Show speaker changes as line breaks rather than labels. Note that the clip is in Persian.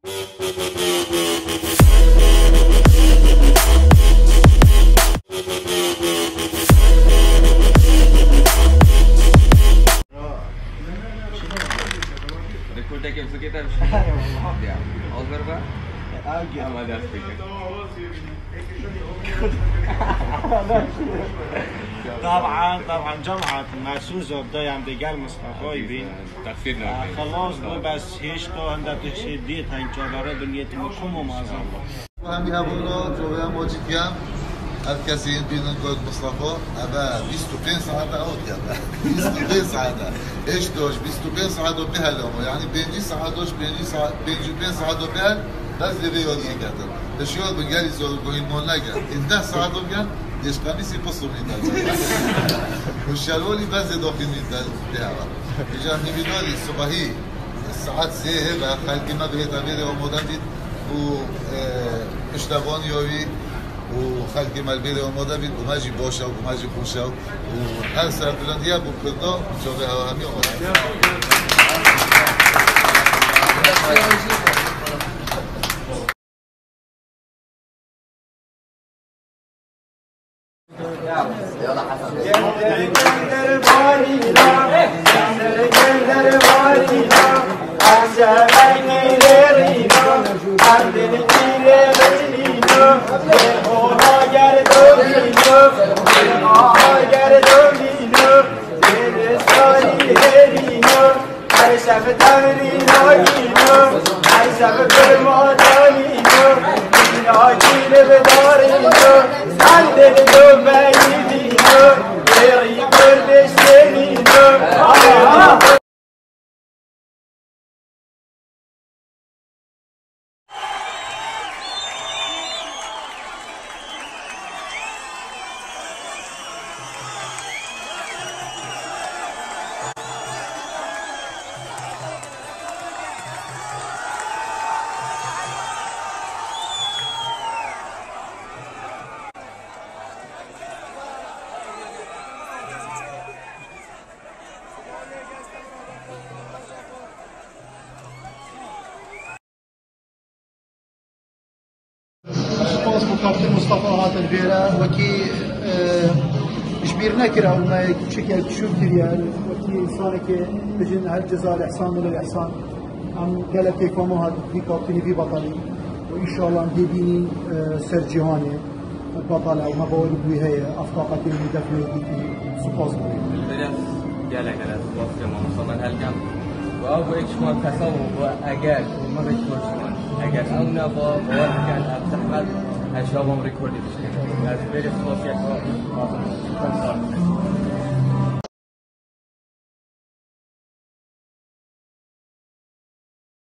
ريكورد كيف كده مش اصبر بقى ما ده
طبعا جمعة مرسوزة بداية عم بيقال مصطفى يبين خلاص بس هيش تو هندا تشديد هاي جبارة بنيت مكمو معظم
همین هوالا جوه ماجیکی هم هر کسی این بینن گفت مصطفى اما 25 ساعت اوت کرده 25 ساعت ايش دوش 25 ساعت و بهلم يعني 5 ساعت دوش 5 ساعت و بهل بس رياضية كده تشيل بنجالي زول بقول مول نجا إن 10 ساعات وبيان ليش قميصي بصوا من ده والشلولي بس داخل من ده إجا نبيدالي الصباحي الساعات زيه بقى خلقي ما بهت أميري ومودي و اشتغلني يوي وخلقي مالبيري ومودي وماجي باشا وماجي خوشا وهر سر بلندية بكرة جوه هواهمي
سپاس بۆ کاپتن مستەفا هاتن ژێرە وەکی ژبیر نەکرا و کوچێکێک شور کردیە وەکی ئینسانێکی بژین هەر جەزا ئەحسان ولا ئەحسان ئەم گەلە پێکۆمە هاتبی کاپتنی بی بەتەڵی و ئینشاڵڵا دێبینین سەر جیهانێ بەتەڵە و مەباوەری بووی هەیە ئەفقاقەتی دەفنێتی سپاس بووی
گەلە سپاس مامۆستا هەلکەم و ئەو بۆ یەکشمان کەسەڵ بۆ ئەگەر مە ڕێکۆشمان ئەگەر ئەو نەبا باوەڕ بکەن ئەم زەحمەت هەژاوام ڕێکۆردی بشکێن ئەس بێرێ سپاسیەکە